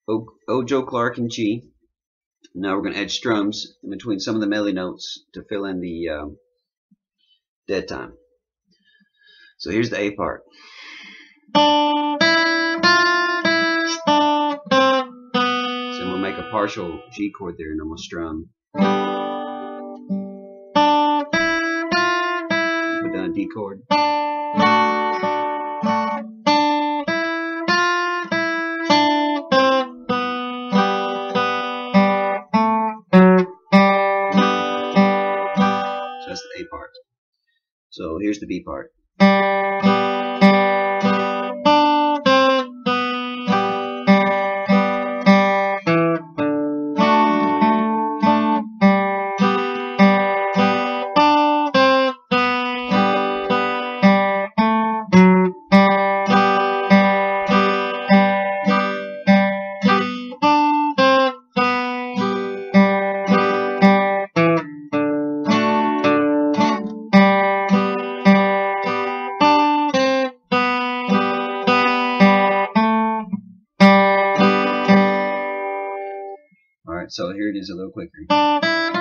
O, Joe Clark, and G. Now we're going to add strums in between some of the melody notes to fill in the dead time. So here's the A part. So we'll make a partial G chord there, and then we'll strum. Put down a D chord. So that's the A part. So here's the B part. Alright, so here it is a little quicker.